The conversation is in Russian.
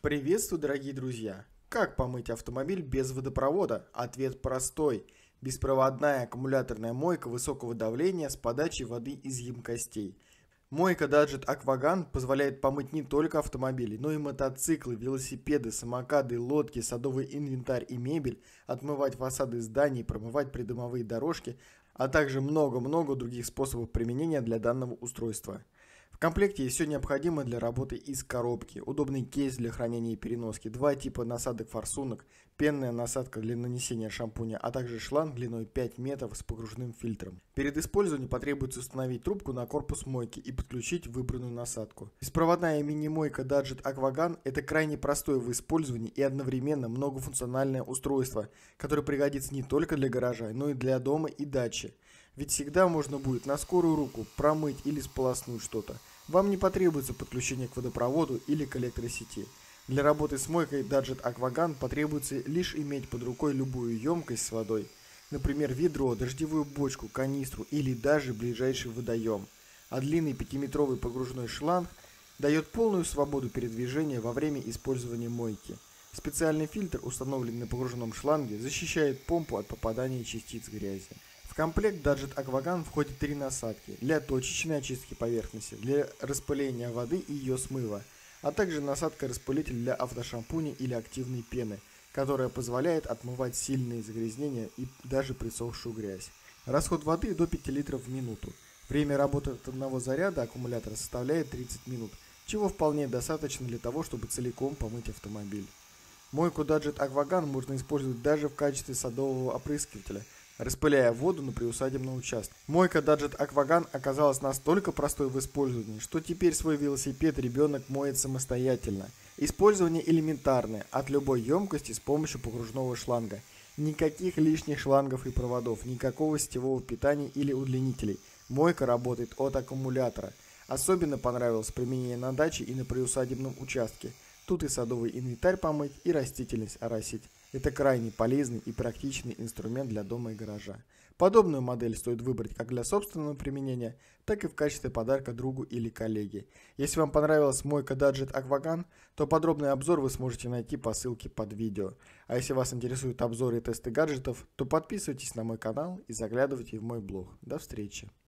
Приветствую, дорогие друзья! Как помыть автомобиль без водопровода? Ответ простой. Беспроводная аккумуляторная мойка высокого давления с подачей воды из емкостей. Мойка Dadget Aquagan позволяет помыть не только автомобили, но и мотоциклы, велосипеды, самокаты, лодки, садовый инвентарь и мебель, отмывать фасады зданий, промывать придомовые дорожки, а также много-много других способов применения для данного устройства. В комплекте есть все необходимое для работы из коробки, удобный кейс для хранения и переноски, два типа насадок-форсунок, пенная насадка для нанесения шампуня, а также шланг длиной 5 метров с погружным фильтром. Перед использованием потребуется установить трубку на корпус мойки и подключить выбранную насадку. Беспроводная мини-мойка Dadget Aquagan – это крайне простое в использовании и одновременно многофункциональное устройство, которое пригодится не только для гаража, но и для дома и дачи. Ведь всегда можно будет на скорую руку промыть или сполоснуть что-то. Вам не потребуется подключение к водопроводу или к электросети. Для работы с мойкой Dadget Aquagan потребуется лишь иметь под рукой любую емкость с водой, например, ведро, дождевую бочку, канистру или даже ближайший водоем. А длинный 5-метровый погружной шланг дает полную свободу передвижения во время использования мойки. Специальный фильтр, установленный на погруженном шланге, защищает помпу от попадания частиц грязи. В комплект Dadget Aquagan входит 3 насадки для точечной очистки поверхности, для распыления воды и ее смыва, а также насадка-распылитель для автошампуня или активной пены, которая позволяет отмывать сильные загрязнения и даже присохшую грязь. Расход воды до 5 литров в минуту. Время работы от одного заряда аккумулятора составляет 30 минут, чего вполне достаточно для того, чтобы целиком помыть автомобиль. Мойку Dadget Aquagan можно использовать даже в качестве садового опрыскивателя, распыляя воду на приусадебном участке. Мойка Dadget Aquagan оказалась настолько простой в использовании, что теперь свой велосипед ребенок моет самостоятельно. Использование элементарное, от любой емкости с помощью погружного шланга. Никаких лишних шлангов и проводов, никакого сетевого питания или удлинителей. Мойка работает от аккумулятора. Особенно понравилось применение на даче и на приусадебном участке. Тут и садовый инвентарь помыть, и растительность оросить. Это крайне полезный и практичный инструмент для дома и гаража. Подобную модель стоит выбрать как для собственного применения, так и в качестве подарка другу или коллеге. Если вам понравилась мойка Dadget Aquagan, то подробный обзор вы сможете найти по ссылке под видео. А если вас интересуют обзоры и тесты гаджетов, то подписывайтесь на мой канал и заглядывайте в мой блог. До встречи!